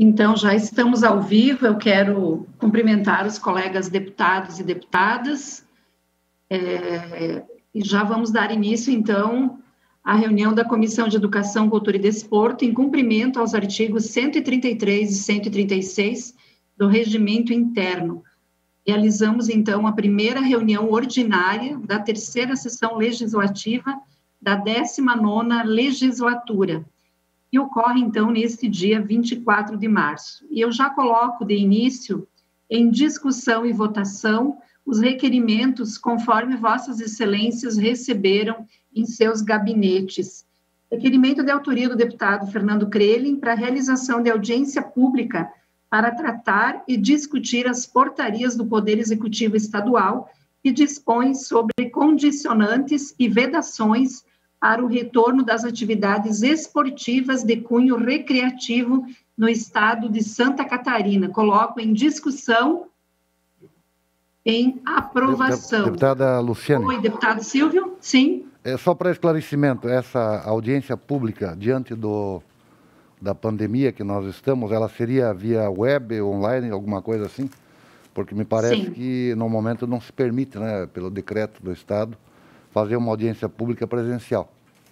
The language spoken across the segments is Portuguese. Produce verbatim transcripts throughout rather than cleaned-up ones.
Então, já estamos ao vivo. Eu quero cumprimentar os colegas deputados e deputadas. É, e já vamos dar início, então, à reunião da Comissão de Educação, Cultura e Desporto, em cumprimento aos artigos cento e trinta e três e cento e trinta e seis do Regimento Interno. Realizamos, então, a primeira reunião ordinária da terceira sessão legislativa da décima nona legislatura, que ocorre, então, neste dia vinte e quatro de março. E eu já coloco de início em discussão e votação os requerimentos conforme vossas excelências receberam em seus gabinetes. Requerimento de autoria do deputado Fernando Crelin para a realização de audiência pública para tratar e discutir as portarias do Poder Executivo Estadual que dispõem sobre condicionantes e vedações para o retorno das atividades esportivas de cunho recreativo no estado de Santa Catarina. Coloco em discussão, em aprovação. Deputada Luciane. Oi, deputado Silvio. Sim. É só para esclarecimento, essa audiência pública, diante do, da pandemia que nós estamos, ela seria via web, online, alguma coisa assim? Porque me parece Sim. que, no momento, não se permite, né, pelo decreto do Estado, fazer uma audiência pública presencial.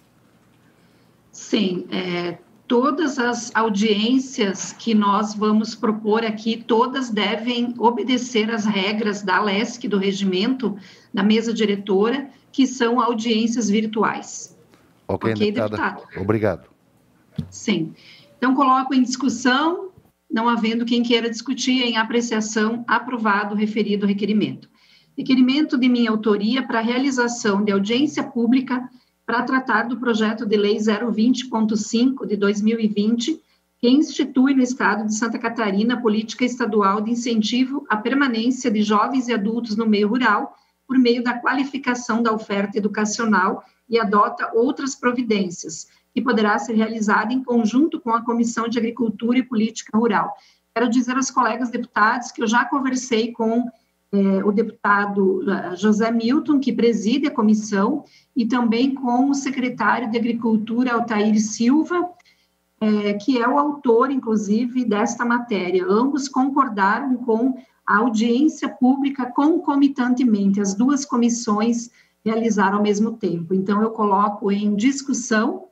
Sim, é, todas as audiências que nós vamos propor aqui, todas devem obedecer às regras da LESC, do regimento, da mesa diretora, que são audiências virtuais. Ok, okay, deputada. deputado? Obrigado. Sim. Então, coloco em discussão, não havendo quem queira discutir, em apreciação, aprovado o referido requerimento. Requerimento de minha autoria para a realização de audiência pública para tratar do projeto de lei zero vinte ponto cinco de dois mil e vinte, que institui no estado de Santa Catarina a política estadual de incentivo à permanência de jovens e adultos no meio rural por meio da qualificação da oferta educacional e adota outras providências, que poderá ser realizada em conjunto com a Comissão de Agricultura e Política Rural. Quero dizer aos colegas deputados que eu já conversei com eh, o deputado José Milton, que preside a comissão, e também com o secretário de Agricultura, Altair Silva, eh, que é o autor, inclusive, desta matéria. Ambos concordaram com a audiência pública concomitantemente, as duas comissões realizaram ao mesmo tempo. Então, eu coloco em discussão,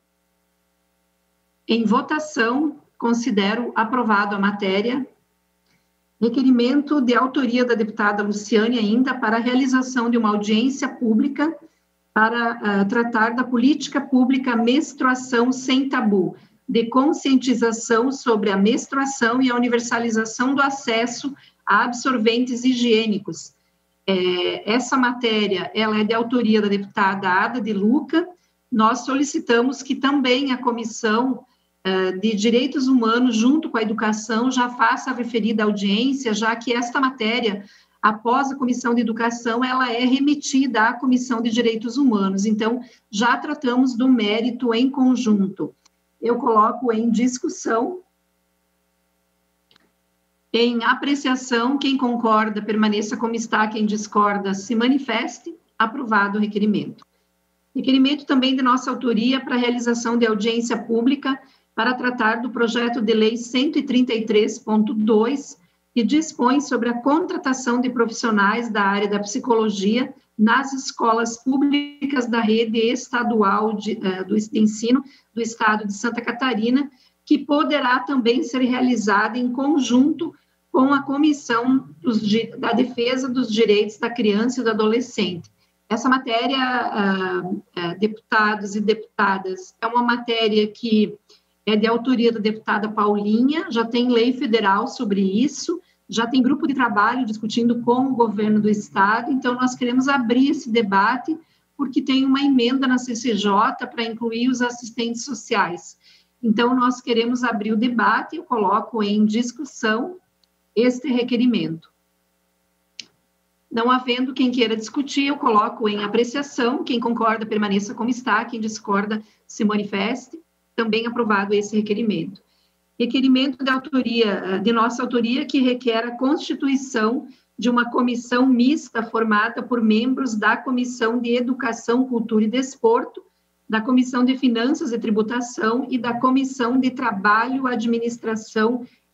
em votação, considero aprovado a matéria. Requerimento de autoria da deputada Luciane ainda para a realização de uma audiência pública para uh, tratar da política pública menstruação sem tabu, de conscientização sobre a menstruação e a universalização do acesso a absorventes higiênicos. É, essa matéria, ela é de autoria da deputada Ada de Luca. Nós solicitamos que também a Comissão uh, de Direitos Humanos, junto com a Educação, já faça a referida audiência, já que esta matéria, após a Comissão de Educação, ela é remetida à Comissão de Direitos Humanos. Então, já tratamos do mérito em conjunto. Eu coloco em discussão, em apreciação, quem concorda, permaneça como está, quem discorda, se manifeste. Aprovado o requerimento. Requerimento também de nossa autoria para a realização de audiência pública para tratar do projeto de lei cento e trinta e três ponto dois, que dispõe sobre a contratação de profissionais da área da psicologia nas escolas públicas da rede estadual de, uh, do de ensino do estado de Santa Catarina, que poderá também ser realizada em conjunto com a Comissão dos, da Defesa dos Direitos da Criança e do Adolescente. Essa matéria, uh, uh, deputados e deputadas, é uma matéria que é de autoria da deputada Paulinha, já tem lei federal sobre isso, já tem grupo de trabalho discutindo com o governo do estado, então nós queremos abrir esse debate, porque tem uma emenda na C C J para incluir os assistentes sociais. Então, nós queremos abrir o debate, eu coloco em discussão este requerimento. Não havendo quem queira discutir, eu coloco em apreciação, quem concorda permaneça como está, quem discorda se manifeste. Também aprovado esse requerimento. Requerimento de autoria, de nossa autoria, que requer a constituição de uma comissão mista formada por membros da Comissão de Educação, Cultura e Desporto, da Comissão de Finanças e Tributação e da Comissão de Trabalho, Administração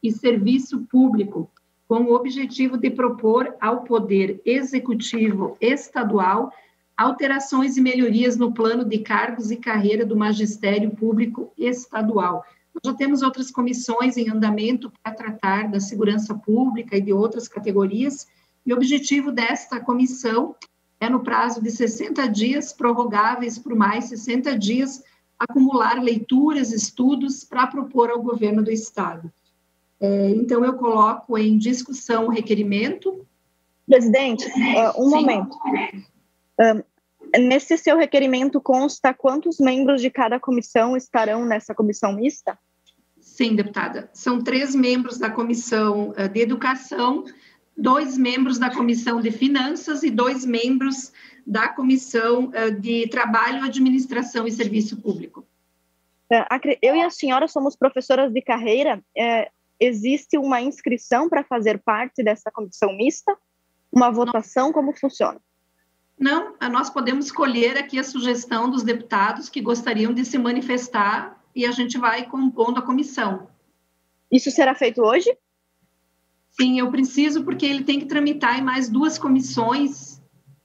e Serviço Público, com o objetivo de propor ao Poder Executivo Estadual alterações e melhorias no plano de cargos e carreira do Magistério Público Estadual. Nós já temos outras comissões em andamento para tratar da segurança pública e de outras categorias, e o objetivo desta comissão é, no prazo de sessenta dias, prorrogáveis por mais sessenta dias, acumular leituras, estudos para propor ao governo do Estado. É, então, eu coloco em discussão o requerimento. Presidente, uh, um Sim. momento. Um, nesse seu requerimento consta quantos membros de cada comissão estarão nessa comissão mista? Sim, deputada. São três membros da comissão uh, de educação, dois membros da comissão de finanças e dois membros da comissão uh, de trabalho, administração e serviço público. Eu e a senhora somos professoras de carreira. É, existe uma inscrição para fazer parte dessa comissão mista? Uma votação? Como funciona? Não, nós podemos escolher aqui a sugestão dos deputados que gostariam de se manifestar e a gente vai compondo a comissão. Isso será feito hoje? Sim, eu preciso, porque ele tem que tramitar em mais duas comissões.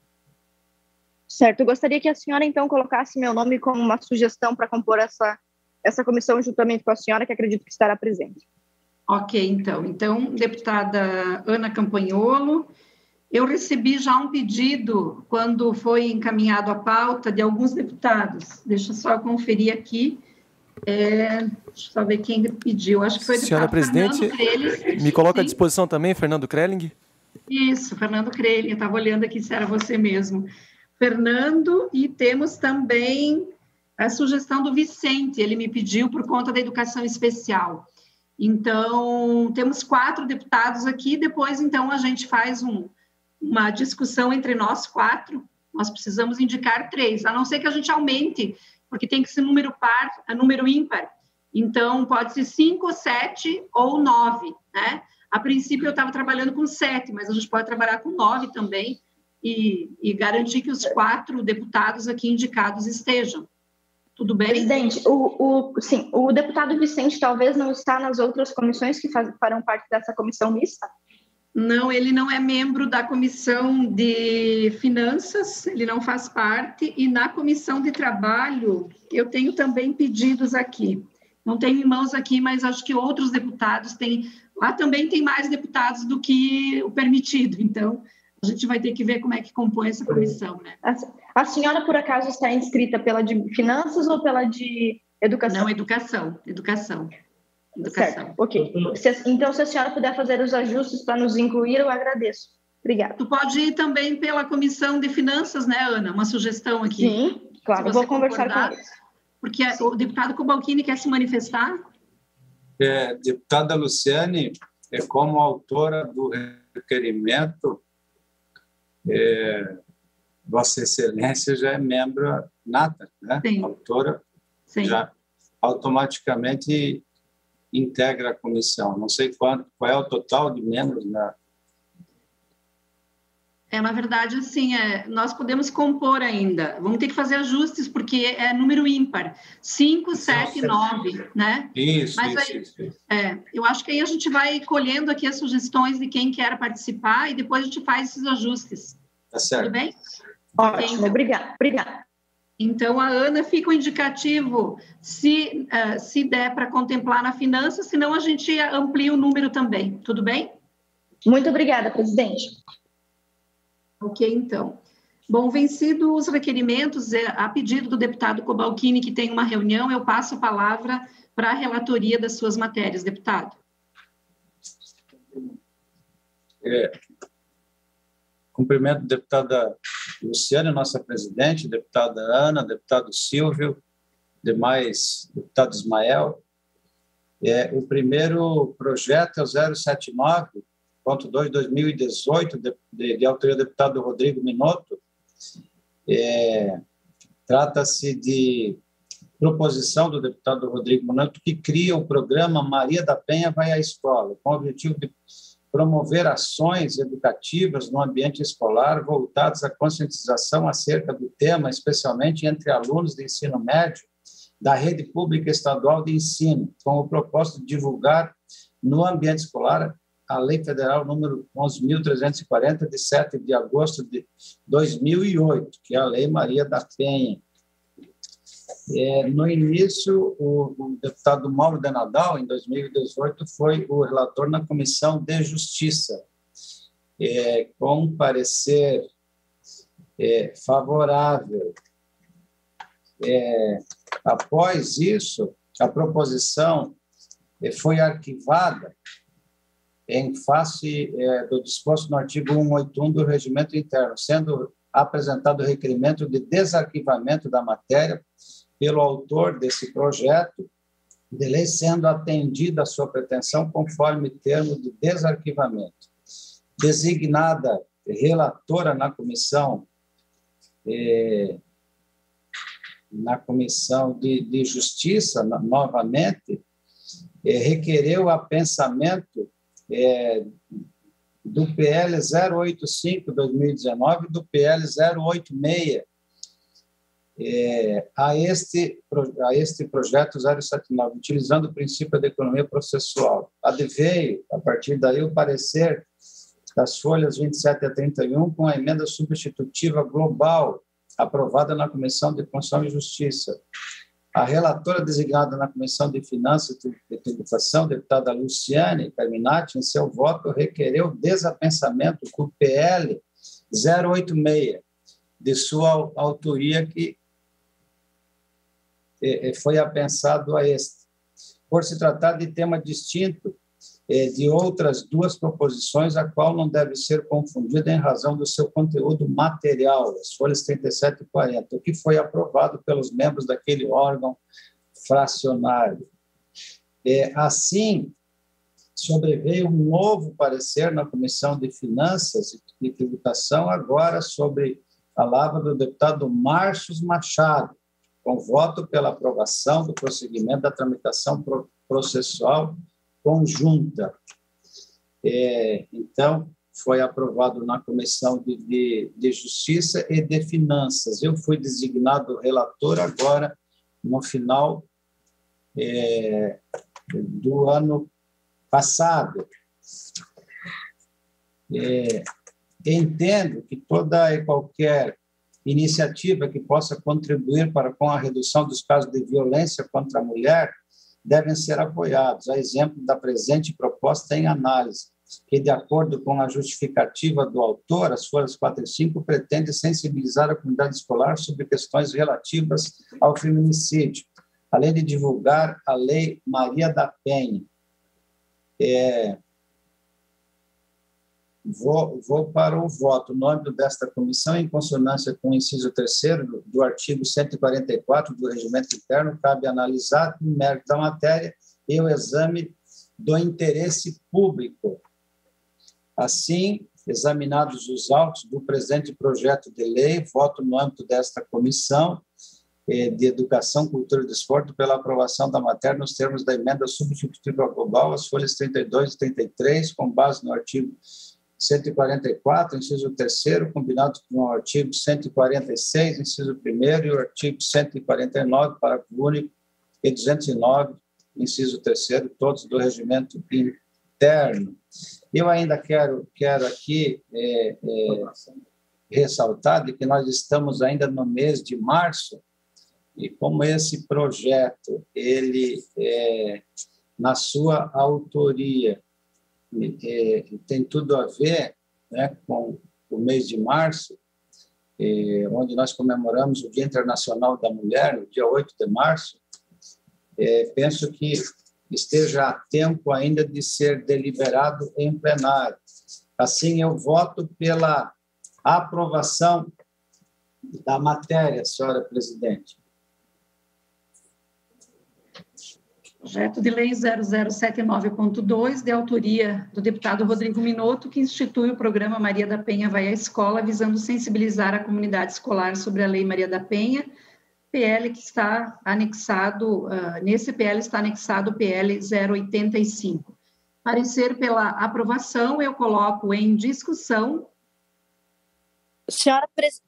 Certo, eu gostaria que a senhora, então, colocasse meu nome como uma sugestão para compor essa, essa comissão juntamente com a senhora, que acredito que estará presente. Ok, então. Então, deputada Ana Campanholo, eu recebi já um pedido, quando foi encaminhado a pauta, de alguns deputados. Deixa eu só conferir aqui. É, deixa eu só ver quem pediu. Acho que foi o Senhora deputado presidente, Fernando Crelling. me coloca Sim. à disposição também, Fernando Crelling. Isso, Fernando Crelling. Eu estava olhando aqui se era você mesmo. Fernando, e temos também a sugestão do Vicente. Ele me pediu por conta da educação especial. Então, temos quatro deputados aqui. Depois, então, a gente faz um... uma discussão entre nós quatro, nós precisamos indicar três, a não ser que a gente aumente, porque tem que ser número par, número ímpar. Então, pode ser cinco, sete ou nove, né? A princípio, eu estava trabalhando com sete, mas a gente pode trabalhar com nove também e, e garantir que os quatro deputados aqui indicados estejam. Tudo bem? Presidente, o, o, sim, o deputado Vicente talvez não está nas outras comissões que faz, farão parte dessa comissão mista? Não, ele não é membro da comissão de finanças, ele não faz parte, e na comissão de trabalho, eu tenho também pedidos aqui. Não tenho em mãos aqui, mas acho que outros deputados têm, lá também tem mais deputados do que o permitido, então a gente vai ter que ver como é que compõe essa comissão, né? A senhora, por acaso, está inscrita pela de finanças ou pela de educação? Não, educação, educação. Educação. Certo, ok. Se, então, se a senhora puder fazer os ajustes para nos incluir, eu agradeço. Obrigada. Tu pode ir também pela comissão de finanças, né, Ana? Uma sugestão aqui. Sim, claro, eu vou conversar com eles. Porque Sim. o deputado Cobalcini quer se manifestar? É, deputada Luciane, é, como autora do requerimento, é, Vossa Excelência já é membro nata, né? Sim. Autora, Sim. já automaticamente integra a comissão. Não sei quanto, qual é o total de membros na... É, na verdade, assim, é, nós podemos compor ainda. Vamos ter que fazer ajustes, porque é número ímpar. cinco, sete, nove, né? Isso, Mas isso, aí, isso, isso. É, eu acho que aí a gente vai colhendo aqui as sugestões de quem quer participar e depois a gente faz esses ajustes. Tá certo. Tudo bem? Ótimo, então, obrigada. Obrigada. Então, a Ana fica o indicativo, se, uh, se der para contemplar na finança, senão a gente amplia o número também. Tudo bem? Muito obrigada, presidente. Ok, então. Bom, vencidos os requerimentos, a pedido do deputado Cobalcini, que tem uma reunião, eu passo a palavra para a relatoria das suas matérias, deputado. É, cumprimento a deputada Luciane, nossa presidente, deputada Ana, deputado Silvio, demais deputado Ismael. É, o primeiro projeto é o zero sete nove ponto dois de dois mil e dezoito, de, de, de autoria do deputado Rodrigo Minotto. É, trata-se de proposição do deputado Rodrigo Minotto, que cria o programa Maria da Penha Vai à Escola, com o objetivo de promover ações educativas no ambiente escolar voltadas à conscientização acerca do tema, especialmente entre alunos de ensino médio da rede pública estadual de ensino, com o propósito de divulgar no ambiente escolar, a Lei Federal número onze mil trezentos e quarenta, de sete de agosto de dois mil e oito, que é a Lei Maria da Penha. É, no início, o, o deputado Mauro de Nadal, em dois mil e dezoito, foi o relator na Comissão de Justiça, é, com parecer é, favorável. É, após isso, a proposição é, foi arquivada em face é, do disposto no artigo cento e oitenta e um do Regimento Interno, sendo apresentado o requerimento de desarquivamento da matéria pelo autor desse projeto de lei, sendo atendida a sua pretensão conforme termo de desarquivamento. Designada relatora na comissão, eh, na comissão de, de Justiça, na, novamente, eh, requereu apensamento eh, do P L zero oitenta e cinco, dois mil e dezenove, do P L zero oitenta e seis, É, a, este, a este projeto zero setenta e nove, utilizando o princípio da economia processual. Adveio, a partir daí, o parecer das folhas vinte e sete a trinta e um, com a emenda substitutiva global, aprovada na Comissão de Constituição e Justiça. A relatora designada na Comissão de Finanças e Tributação, deputada Luciane Carminati, em seu voto, requereu desapensamento do P L zero oitenta e seis, de sua autoria, que foi apensado a este. Por se tratar de tema distinto de outras duas proposições, a qual não deve ser confundida em razão do seu conteúdo material, as folhas trinta e sete e quarenta, o que foi aprovado pelos membros daquele órgão fracionário. Assim, sobreveio um novo parecer na Comissão de Finanças e Tributação, agora sobre a palavra do deputado Márcio Machado, com voto pela aprovação do prosseguimento da tramitação processual conjunta. É, então, foi aprovado na Comissão de, de, de Justiça e de Finanças. Eu fui designado relator agora, no final é, do ano passado. É, entendo que toda e qualquer iniciativa que possa contribuir para com a redução dos casos de violência contra a mulher devem ser apoiados. A exemplo da presente proposta em análise, que, de acordo com a justificativa do autor, as folhas quatro e cinco, pretende sensibilizar a comunidade escolar sobre questões relativas ao feminicídio, além de divulgar a Lei Maria da Penha. É... Vou, vou para o voto no âmbito desta comissão, em consonância com o inciso terceiro do, do artigo cento e quarenta e quatro do Regimento Interno, cabe analisar o mérito da matéria e o exame do interesse público. Assim, examinados os autos do presente projeto de lei, voto no âmbito desta comissão eh, de Educação, Cultura e Desporto pela aprovação da matéria nos termos da emenda substitutiva global, as folhas trinta e dois e trinta e três, com base no artigo cento e quarenta e quatro, inciso terceiro, combinado com o artigo cento e quarenta e seis, inciso primeiro, e o artigo cento e quarenta e nove, parágrafo único, e duzentos e nove, inciso terceiro, todos do regimento interno. Eu ainda quero, quero aqui é, é, ressaltar de que nós estamos ainda no mês de março, e como esse projeto, ele, é, na sua autoria, É, tem tudo a ver, né, com o mês de março, é, onde nós comemoramos o Dia Internacional da Mulher, no dia oito de março. É, penso que esteja a tempo ainda de ser deliberado em plenário. Assim, eu voto pela aprovação da matéria, senhora presidente. Projeto de Lei zero zero sete nove ponto dois, de autoria do deputado Rodrigo Minotto, que institui o programa Maria da Penha Vai à Escola, visando sensibilizar a comunidade escolar sobre a Lei Maria da Penha, P L que está anexado, uh, nesse P L está anexado o P L zero oitenta e cinco. Parecer pela aprovação, eu coloco em discussão. Senhora, pres...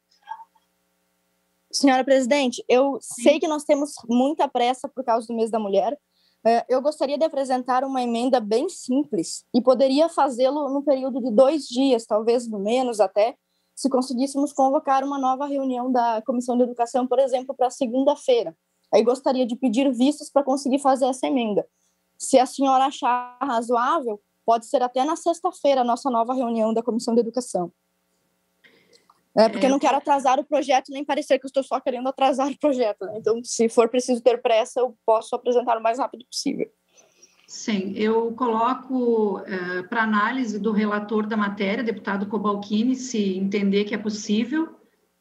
Senhora presidente, eu Sim. sei que nós temos muita pressa por causa do mês da mulher, É, eu gostaria de apresentar uma emenda bem simples e poderia fazê-lo no período de dois dias, talvez menos até, se conseguíssemos convocar uma nova reunião da Comissão de Educação, por exemplo, para segunda-feira. Aí gostaria de pedir vistas para conseguir fazer essa emenda. Se a senhora achar razoável, pode ser até na sexta-feira a nossa nova reunião da Comissão de Educação. É, porque é, eu não quero atrasar o projeto, nem parecer que eu estou só querendo atrasar o projeto, né? Então, se for preciso ter pressa, eu posso apresentar o mais rápido possível. Sim, eu coloco é, para análise do relator da matéria, deputado Cobalcini, se entender que é possível.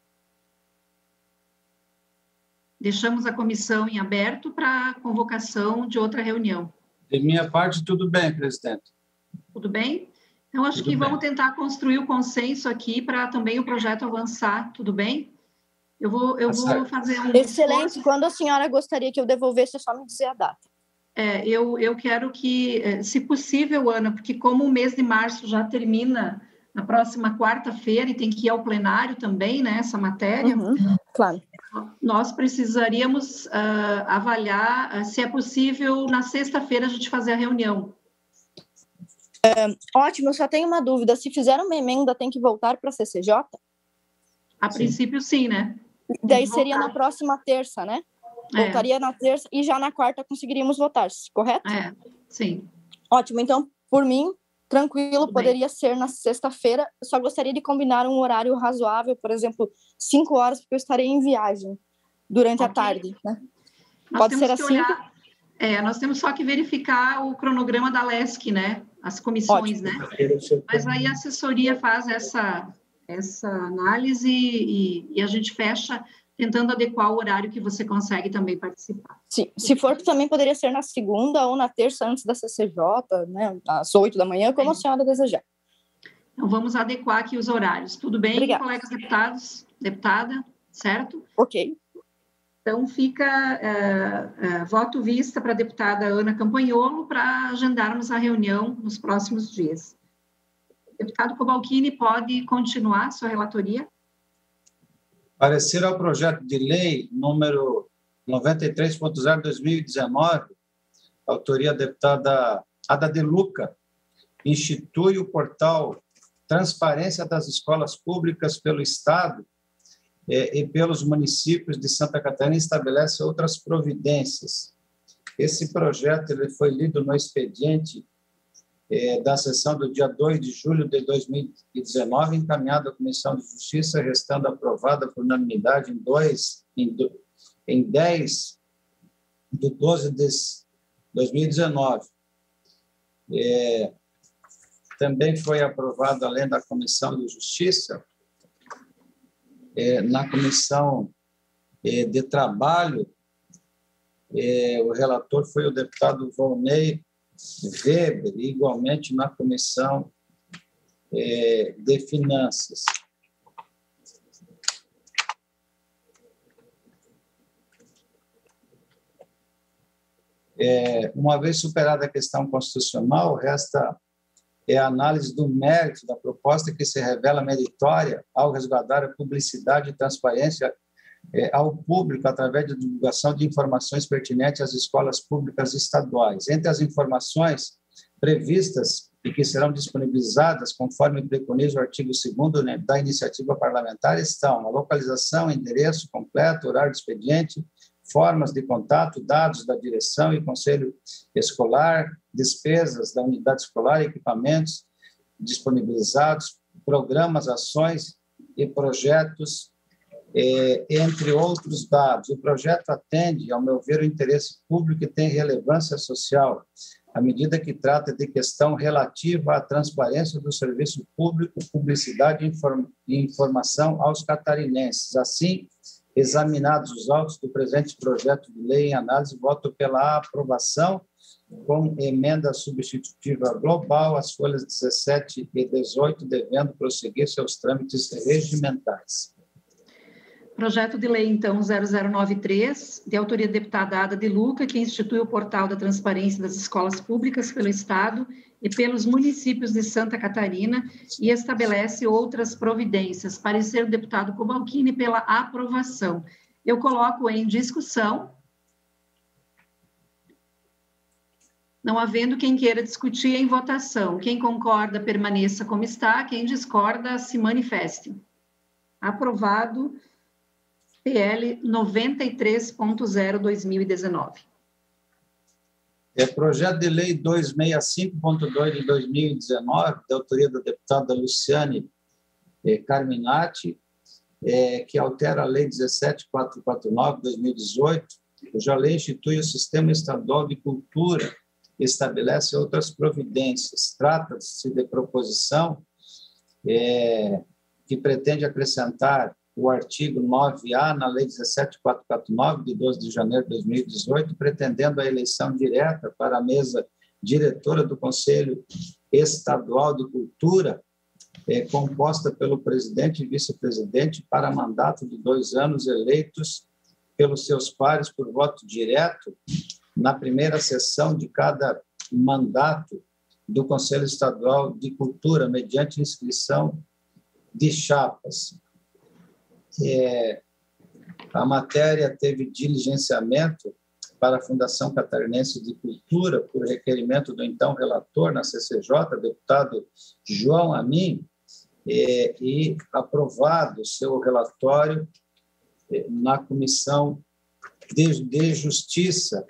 Deixamos a comissão em aberto para a convocação de outra reunião. De minha parte, tudo bem, presidente. Tudo bem? Então, acho tudo que bem. Vamos tentar construir o consenso aqui para também o projeto avançar, tudo bem? Eu vou, eu tá vou fazer um... Excelente, esforço. Quando a senhora gostaria que eu devolvesse, é só me dizer a data. É, eu, eu quero que, se possível, Ana, porque como o mês de março já termina na próxima quarta-feira e tem que ir ao plenário também, né, essa matéria, uhum, claro. Nós precisaríamos uh, avaliar uh, se é possível, na sexta-feira, a gente fazer a reunião. É, ótimo, eu só tenho uma dúvida. Se fizer uma emenda, tem que voltar para a C C J? A sim. princípio, sim, né? Daí seria na próxima terça, né? É. Voltaria na terça e já na quarta conseguiríamos votar, correto? É, sim. Ótimo, então, por mim, tranquilo, tudo poderia bem. Ser na sexta-feira. Só gostaria de combinar um horário razoável, por exemplo, cinco horas, porque eu estarei em viagem durante okay. a tarde, né? Nós Pode ser assim? Olhar, é, nós temos só que verificar o cronograma da Lesc, né? As comissões, ótimo. Né? Mas aí a assessoria faz essa, essa análise e, e a gente fecha tentando adequar o horário que você consegue também participar. Sim, se for, também poderia ser na segunda ou na terça antes da C C J, né, às oito da manhã, como a senhora desejar. Então, vamos adequar aqui os horários. Tudo bem, Obrigada. Colegas deputados, deputada, certo? Ok. Então, fica é, é, voto vista para a deputada Ana Campagnolo para agendarmos a reunião nos próximos dias. Deputado Cobalcini, pode continuar sua relatoria? Parecer ao projeto de lei número noventa e três ponto zero barra dois mil e dezenove, autoria da deputada Ada De Luca, institui o portal Transparência das Escolas Públicas pelo Estado eh, e pelos municípios de Santa Catarina e estabelece outras providências. Esse projeto ele foi lido no expediente eh, da sessão do dia dois de julho de dois mil e dezenove, encaminhado à Comissão de Justiça, restando aprovada por unanimidade em, dois, em, do, em dez de doze de dois mil e dezenove. É, também foi aprovado, além da Comissão de Justiça, é, na Comissão é, de Trabalho, é, o relator foi o deputado Volney Weber, igualmente na Comissão é, de Finanças. É, uma vez superada a questão constitucional, resta é a análise do mérito da proposta, que se revela meritória ao resguardar a publicidade e transparência é, ao público através da divulgação de informações pertinentes às escolas públicas estaduais. Entre as informações previstas e que serão disponibilizadas, conforme preconiza o artigo segundo, né, da iniciativa parlamentar, estão a localização, endereço completo, horário de expediente, formas de contato, dados da direção e conselho escolar, despesas da unidade escolar, equipamentos disponibilizados, programas, ações e projetos, eh, entre outros dados. O projeto atende, ao meu ver, o interesse público e tem relevância social, à medida que trata de questão relativa à transparência do serviço público, publicidade e informação aos catarinenses. Assim, examinados os autos do presente projeto de lei em análise, voto pela aprovação com emenda substitutiva global, as folhas dezessete e dezoito, devendo prosseguir seus trâmites regimentais. Projeto de lei, então, zero zero nove três, de autoria da deputada Ada De Luca, que institui o portal da transparência das escolas públicas pelo Estado e pelos municípios de Santa Catarina e estabelece outras providências. Parecer do deputado Cobalcini pela aprovação. Eu coloco em discussão. Não havendo quem queira discutir, em votação. Quem concorda, permaneça como está. Quem discorda, se manifeste. Aprovado. P L noventa e três ponto zero barra dois mil e dezenove. É projeto de lei duzentos e sessenta e cinco ponto dois de dois mil e dezenove, da autoria da deputada Luciane eh, Carminati, eh, que altera a lei dezessete mil quatrocentos e quarenta e nove de dois mil e dezoito, cuja lei institui o Sistema Estadual de Cultura e estabelece outras providências. Trata-se de proposição eh, que pretende acrescentar o artigo nove A na Lei dezessete mil quatrocentos e quarenta e nove, de doze de janeiro de dois mil e dezoito, pretendendo a eleição direta para a mesa diretora do Conselho Estadual de Cultura, é, composta pelo presidente e vice-presidente para mandato de dois anos, eleitos pelos seus pares por voto direto na primeira sessão de cada mandato do Conselho Estadual de Cultura, mediante inscrição de chapas. É, a matéria teve diligenciamento para a Fundação Catarinense de Cultura, por requerimento do então relator na C C J, deputado João Amin, é, e aprovado seu relatório é, na Comissão de, de Justiça.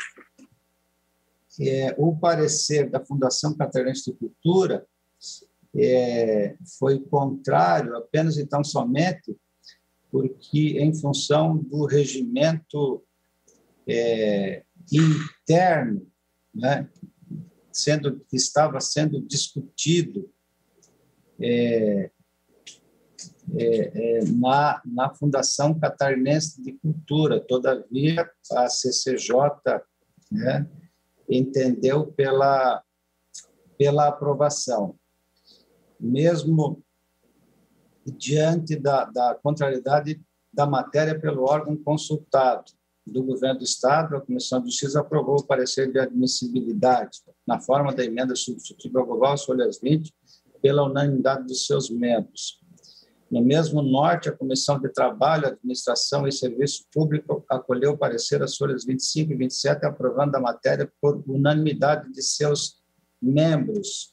É, o parecer da Fundação Catarinense de Cultura é, foi contrário apenas e tão somente porque, em função do regimento é, interno, né, sendo, que estava sendo discutido é, é, é, na, na Fundação Catarinense de Cultura. Todavia, a C C J, né, entendeu pela, pela aprovação. Mesmo diante da, da contrariedade da matéria pelo órgão consultado do Governo do Estado, a Comissão de Justiça aprovou o parecer de admissibilidade, na forma da emenda substitutiva global, folhas vinte, pela unanimidade dos seus membros. No mesmo norte, a Comissão de Trabalho, Administração e Serviço Público acolheu o parecer às folhas vinte e cinco e vinte e sete, aprovando a matéria por unanimidade de seus membros.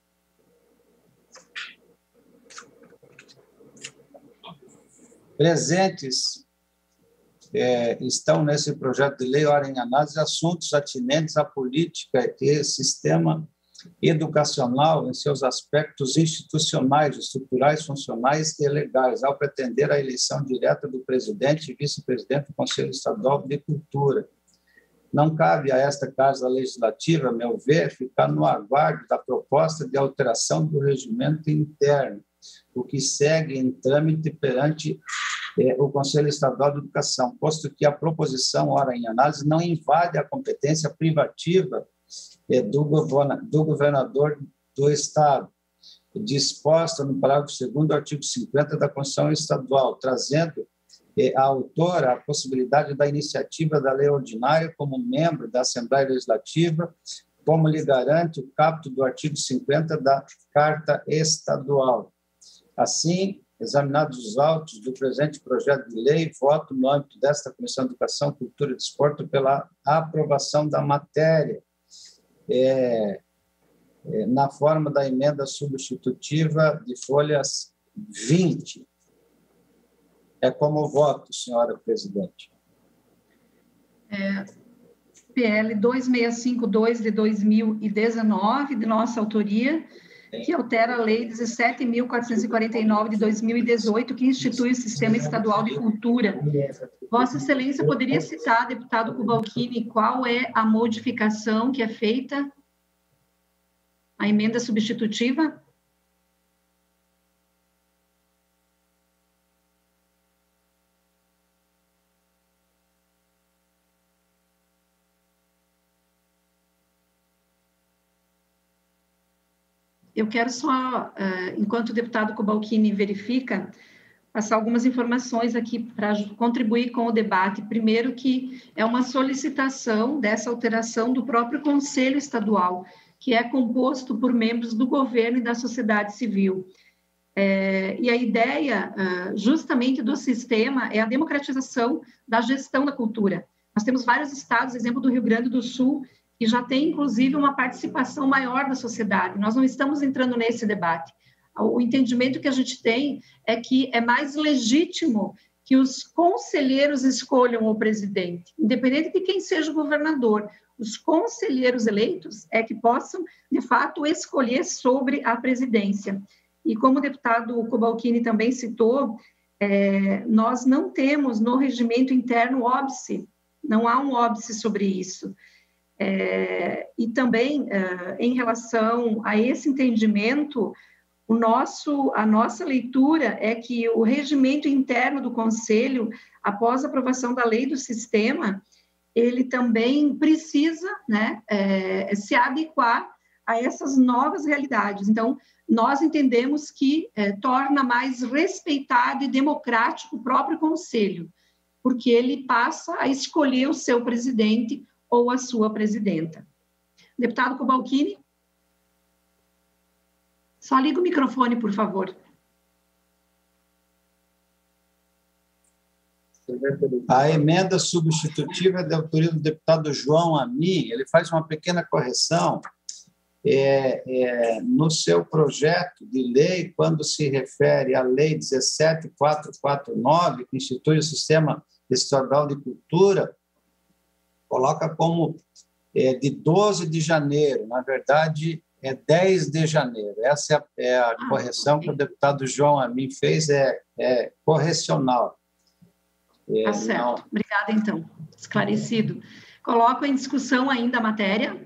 Presentes é, estão nesse projeto de lei, ora em análise, assuntos atinentes à política e sistema educacional em seus aspectos institucionais, estruturais, funcionais e legais, ao pretender a eleição direta do presidente e vice-presidente do Conselho Estadual de Cultura. Não cabe a esta Casa Legislativa, a meu ver, ficar no aguardo da proposta de alteração do regimento interno, o que segue em trâmite perante eh, o Conselho Estadual de Educação, posto que a proposição, ora em análise, não invade a competência privativa eh, do, governa, do governador do Estado, disposta no parágrafo segundo do artigo cinquenta da Constituição Estadual, trazendo eh, a autora a possibilidade da iniciativa da lei ordinária como membro da Assembleia Legislativa, como lhe garante o caput do artigo cinquenta da Carta Estadual. Assim, examinados os autos do presente projeto de lei, voto no âmbito desta Comissão de Educação, Cultura e Desporto pela aprovação da matéria, é, é, na forma da emenda substitutiva de folhas vinte. É como voto, senhora presidente. É, P L dois seis cinco dois de dois mil e dezenove, de nossa autoria, que altera a Lei dezessete mil quatrocentos e quarenta e nove de dois mil e dezoito, que institui o Sistema Estadual de Cultura. Vossa Excelência poderia citar, deputado Kubalcini, qual é a modificação que é feita? A emenda substitutiva? Eu quero só, enquanto o deputado Kubalcini verifica, passar algumas informações aqui para contribuir com o debate. Primeiro, que é uma solicitação dessa alteração do próprio Conselho Estadual, que é composto por membros do governo e da sociedade civil. É, e a ideia, justamente, do sistema é a democratização da gestão da cultura. Nós temos vários estados, exemplo do Rio Grande do Sul, e já tem, inclusive, uma participação maior da sociedade. Nós não estamos entrando nesse debate. O entendimento que a gente tem é que é mais legítimo que os conselheiros escolham o presidente, independente de quem seja o governador. Os conselheiros eleitos é que possam, de fato, escolher sobre a presidência. E como o deputado Cobalcini também citou, é, nós não temos no regimento interno óbice, não há um óbice sobre isso. É, e também, é, em relação a esse entendimento, o nosso, a nossa leitura é que o regimento interno do Conselho, após a aprovação da lei do sistema, ele também precisa, né, é, se adequar a essas novas realidades. Então, nós entendemos que é, torna mais respeitado e democrático o próprio Conselho, porque ele passa a escolher o seu presidente ou a sua presidenta. Deputado Cobalcini? Só liga o microfone, por favor. A emenda substitutiva é da autoria do deputado João Amin. Ele faz uma pequena correção é, é, no seu projeto de lei, quando se refere à Lei dezessete mil quatrocentos e quarenta e nove, que institui o Sistema Estadual de Cultura, coloca como é, de doze de janeiro, na verdade, é dez de janeiro. Essa é a, é a ah, correção okay. que o deputado João Amin fez, é, é correcional. É, tá certo. Não... Obrigada, então. Esclarecido. Coloco em discussão ainda a matéria.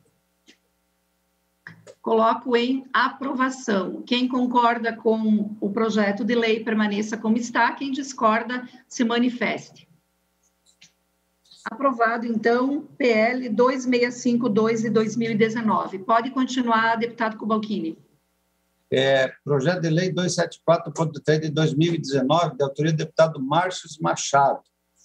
Coloco em aprovação. Quem concorda com o projeto de lei permaneça como está. Quem discorda, se manifeste. Aprovado, então, P L dois seis cinco dois de dois mil e dezenove. Pode continuar, deputado Cobalcini. É, projeto de lei duzentos e setenta e quatro ponto três de dois mil e dezenove, de autoria do deputado Márcio Machado.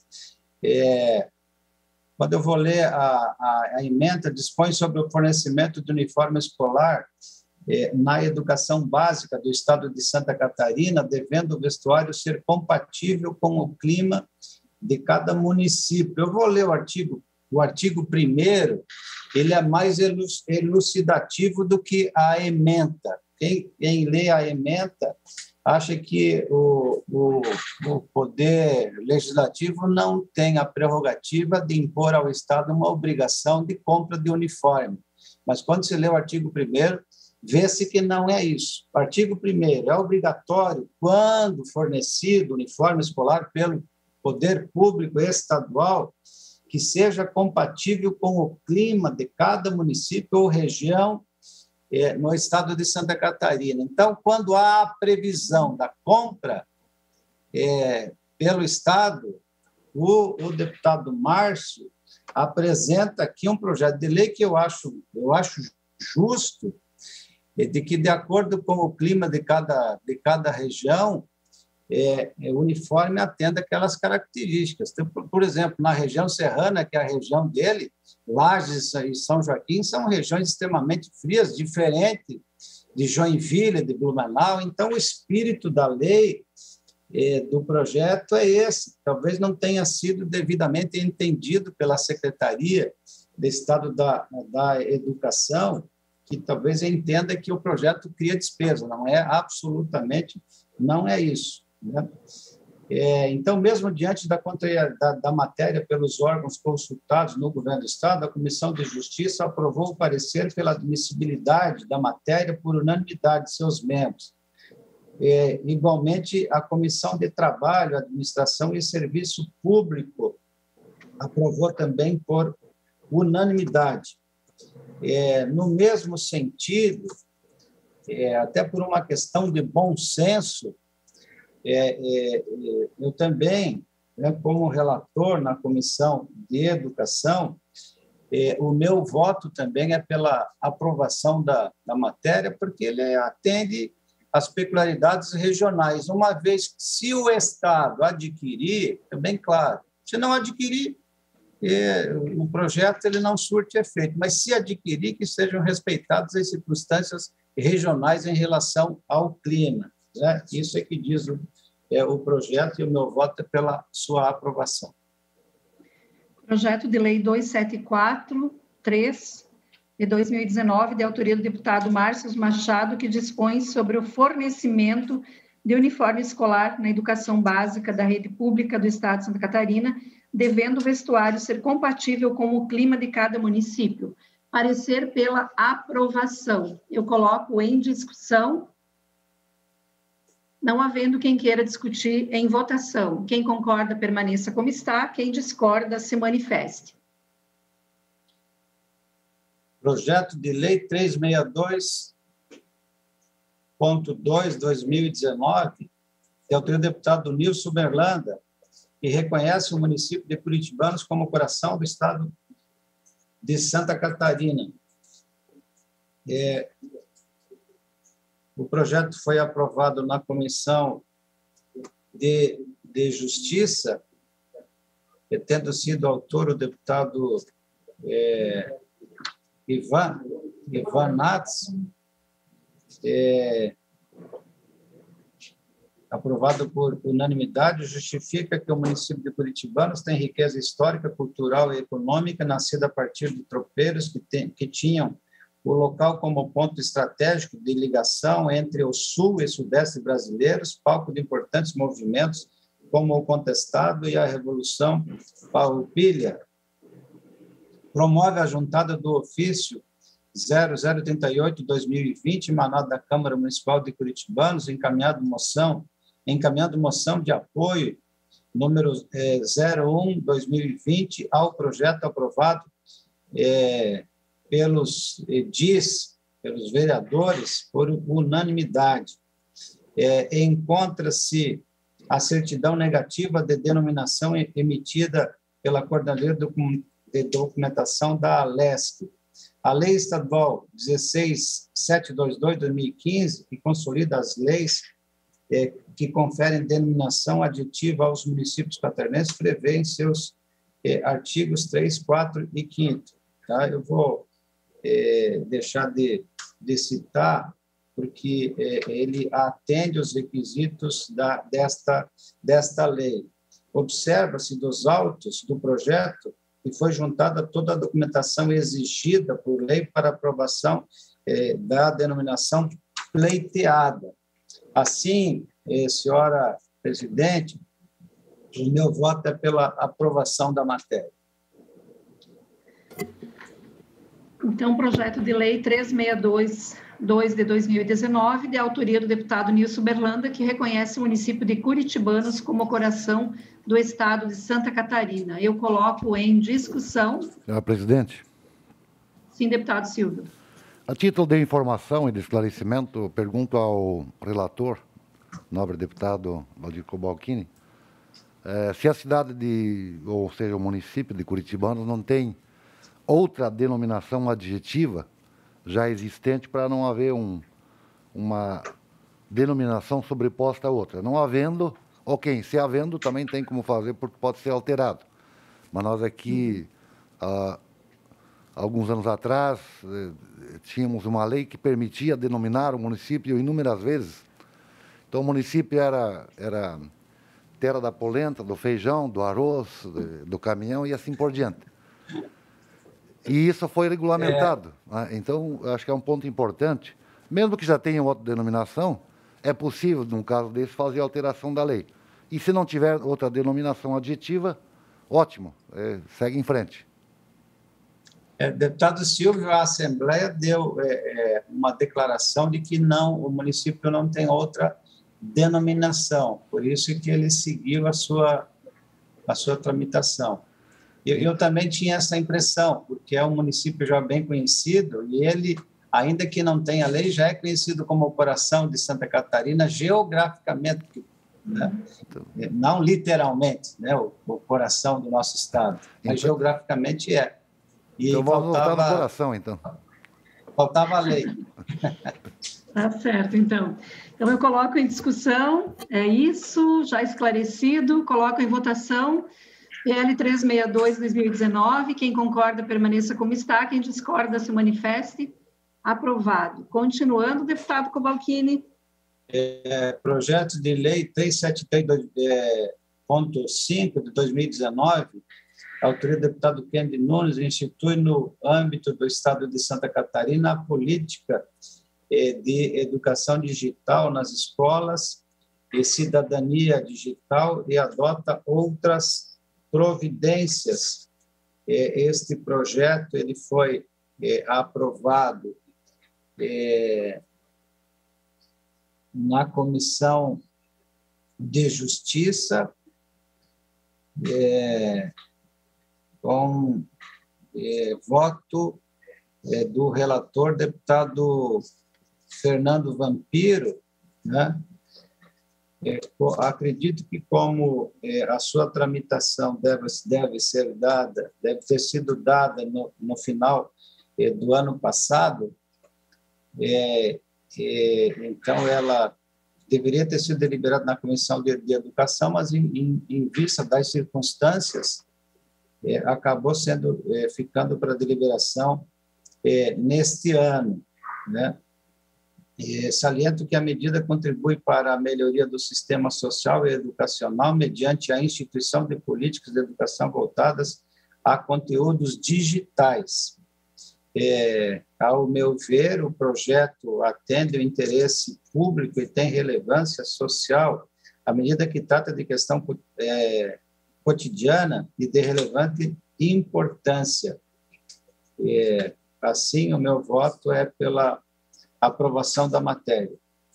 É, quando eu vou ler a, a, a emenda, dispõe sobre o fornecimento de uniforme escolar é, na educação básica do estado de Santa Catarina, devendo o vestuário ser compatível com o clima de cada município. Eu vou ler o artigo, o artigo primeiro, ele é mais elucidativo do que a emenda. Quem, quem lê a emenda acha que o, o, o Poder Legislativo não tem a prerrogativa de impor ao Estado uma obrigação de compra de uniforme. Mas, quando se lê o artigo primeiro, vê-se que não é isso. O artigo primeiro é obrigatório, quando fornecido uniforme escolar pelo Poder Público Estadual, que seja compatível com o clima de cada município ou região é, no estado de Santa Catarina. Então, quando há a previsão da compra é, pelo Estado, o, o deputado Márcio apresenta aqui um projeto de lei que eu acho, eu acho justo, de que, de acordo com o clima de cada, de cada região, É, é, o uniforme atende aquelas características. Então, por, por exemplo, na região serrana, que é a região dele, Lages e São Joaquim são regiões extremamente frias, diferente de Joinville, de Blumenau. Então, o espírito da lei, é, do projeto é esse. Talvez não tenha sido devidamente entendido pela Secretaria de Estado da, da Educação, que talvez entenda que o projeto cria despesa. Não é absolutamente, não é isso. Né? É, então, mesmo diante da, da, da matéria pelos órgãos consultados no governo do Estado, a Comissão de Justiça aprovou o parecer pela admissibilidade da matéria por unanimidade de seus membros. É, igualmente, a Comissão de Trabalho, Administração e Serviço Público aprovou também por unanimidade. É, no mesmo sentido, é, até por uma questão de bom senso, É, é, eu também, né, como relator na Comissão de Educação, é, o meu voto também é pela aprovação da, da matéria, porque ele atende às peculiaridades regionais, uma vez que, se o Estado adquirir, é bem claro, se não adquirir, é, o projeto ele não surte efeito, mas se adquirir, que sejam respeitadas as circunstâncias regionais em relação ao clima. Né? Isso é que diz o, é, o projeto, e o meu voto é pela sua aprovação. Projeto de lei duzentos e setenta e quatro, três de dois mil e dezenove, de autoria do deputado Márcio Machado, que dispõe sobre o fornecimento de uniforme escolar na educação básica da rede pública do Estado de Santa Catarina, devendo o vestuário ser compatível com o clima de cada município. Parecer pela aprovação. Eu coloco em discussão. Não havendo quem queira discutir, em votação. Quem concorda, permaneça como está. Quem discorda, se manifeste. Projeto de Lei trezentos e sessenta e dois ponto dois, dois mil e dezenove, de autoria do deputado Nilson Berlanda, que reconhece o município de Curitibanos como coração do Estado de Santa Catarina. É, o projeto foi aprovado na Comissão de, de Justiça, tendo sido autor o deputado é, Ivan, Ivan Nats, é, aprovado por unanimidade, justifica que o município de Curitibanos tem riqueza histórica, cultural e econômica, nascida a partir de tropeiros que, tem, que tinham o local como ponto estratégico de ligação entre o sul e sudeste brasileiros, palco de importantes movimentos como o Contestado e a Revolução Farroupilha. Promove a juntada do ofício zero zero trinta e oito, dois mil e vinte, emanado da Câmara Municipal de Curitibanos, encaminhado moção, encaminhando moção de apoio número é, zero um, dois mil e vinte, ao projeto aprovado é, pelos edis, pelos vereadores, por unanimidade. É, encontra-se a certidão negativa de denominação emitida pela Coordenadoria de Documentação da Alesc. A Lei Estadual dezesseis mil setecentos e vinte e dois de dois mil e quinze, que consolida as leis é, que conferem denominação aditiva aos municípios catarinenses, prevê em seus é, artigos três, quatro e quinto. Tá? Eu vou é, deixar de, de citar, porque é, ele atende os requisitos da, desta, desta lei. Observa-se dos autos do projeto que foi juntada toda a documentação exigida por lei para aprovação eh, da denominação pleiteada. Assim, eh, senhora presidente, o meu voto é pela aprovação da matéria. Então, projeto de lei trezentos e sessenta e dois, dois de dois mil e dezenove, de autoria do deputado Nilson Berlanda, que reconhece o município de Curitibanos como coração do Estado de Santa Catarina. Eu coloco em discussão. Senhora presidente. Sim, deputado Silvio. A título de informação e de esclarecimento, pergunto ao relator, nobre deputado Valdir Cobalcini, eh, se a cidade de, ou seja, o município de Curitibanos não tem outra denominação adjetiva já existente para não haver um, uma denominação sobreposta a outra. Não havendo, ok, se havendo, também tem como fazer, porque pode ser alterado. Mas nós aqui, há alguns anos atrás, eh, tínhamos uma lei que permitia denominar o município inúmeras vezes. Então, o município era, era terra da polenta, do feijão, do arroz, do caminhão e assim por diante. E isso foi regulamentado. É. Né? Então, acho que é um ponto importante. Mesmo que já tenha outra denominação, é possível, num caso desse, fazer alteração da lei. E se não tiver outra denominação adjetiva, ótimo, é, segue em frente. É, deputado Silvio, a Assembleia deu é, é, uma declaração de que não, o município não tem outra denominação, por isso que ele seguiu a sua, a sua tramitação. Eu, eu também tinha essa impressão, porque é um município já bem conhecido e ele, ainda que não tenha lei, já é conhecido como o coração de Santa Catarina geograficamente, né? Não literalmente, né? o, o coração do nosso estado, mas então, geograficamente é. E então vamos faltava, voltar no coração, então. Faltava a lei. Tá certo, então. Então, eu coloco em discussão, é isso, já esclarecido, coloco em votação, P L trezentos e sessenta e dois, dois mil e dezenove, quem concorda permaneça como está, quem discorda se manifeste. Aprovado. Continuando, deputado Cobalcini. É, projeto de lei trezentos e setenta e três ponto cinco de dois mil e dezenove, autoria do deputado Kennedy Nunes, institui no âmbito do Estado de Santa Catarina a política de educação digital nas escolas e cidadania digital e adota outras providências. Este projeto ele foi aprovado na Comissão de Justiça, com voto do relator, deputado Fernando Vampiro, né? É, acredito que, como é, a sua tramitação deve, deve ser dada, deve ter sido dada no, no final é, do ano passado, é, é, então ela deveria ter sido deliberada na Comissão de, de Educação, mas, em, em, em vista das circunstâncias, é, acabou sendo, é, ficando para deliberação é, neste ano, né? E saliento que a medida contribui para a melhoria do sistema social e educacional mediante a instituição de políticas de educação voltadas a conteúdos digitais. É, ao meu ver, o projeto atende o interesse público e tem relevância social à medida que trata de questão é, cotidiana e de relevante importância. É, assim, o meu voto é pela aprovação da matéria.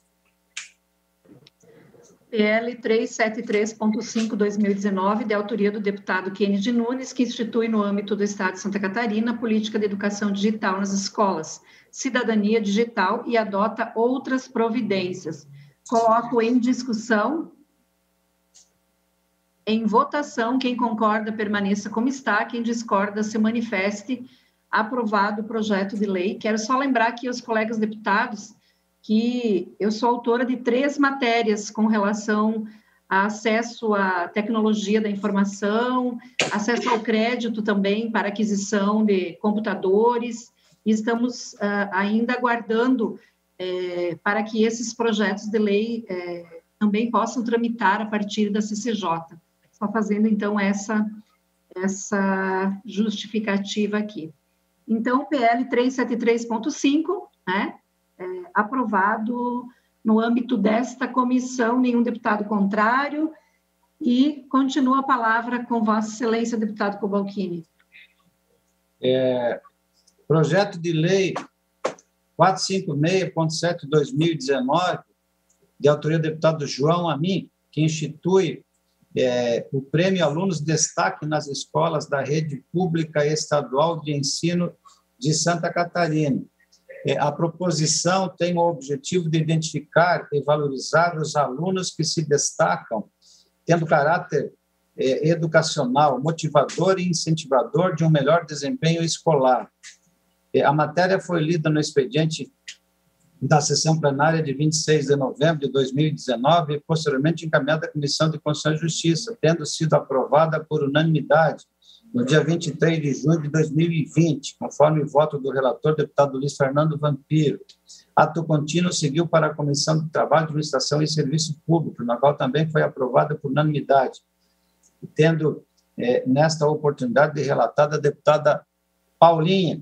P L trezentos e setenta e três ponto cinco, dois mil e dezenove, de autoria do deputado Kennedy Nunes, que institui no âmbito do Estado de Santa Catarina a política de educação digital nas escolas, cidadania digital e adota outras providências. Coloco em discussão, em votação, quem concorda permaneça como está, quem discorda se manifeste. Aprovado o projeto de lei. Quero só lembrar aqui aos colegas deputados que eu sou autora de três matérias com relação a acesso à tecnologia da informação, acesso ao crédito também para aquisição de computadores, e estamos uh, ainda aguardando eh, para que esses projetos de lei eh, também possam tramitar a partir da C C J. Só fazendo, então, essa, essa justificativa aqui. Então, o P L trezentos e setenta e três ponto cinco, né, é, aprovado no âmbito desta comissão, nenhum deputado contrário, e continua a palavra com Vossa Excelência, deputado Cobalcini. É, projeto de lei quatrocentos e cinquenta e seis ponto sete, dois mil e dezenove, de autoria do deputado João Amin, que institui É, o Prêmio Alunos Destaque nas Escolas da Rede Pública Estadual de Ensino de Santa Catarina. É, a proposição tem o objetivo de identificar e valorizar os alunos que se destacam, tendo caráter é, educacional, motivador e incentivador de um melhor desempenho escolar. É, a matéria foi lida no expediente da sessão plenária de vinte e seis de novembro de dois mil e dezenove e posteriormente encaminhada à Comissão de Constituição e Justiça, tendo sido aprovada por unanimidade no dia vinte e três de junho de dois mil e vinte, conforme o voto do relator, deputado Luiz Fernando Vampiro. Ato contínuo seguiu para a Comissão de Trabalho, Administração e Serviço Público, na qual também foi aprovada por unanimidade, tendo, eh, nesta oportunidade, relatada a deputada Paulinha.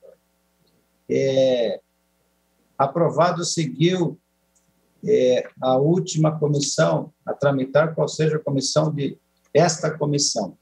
É, aprovado seguiu é, a última comissão a tramitar, qual seja a comissão de esta comissão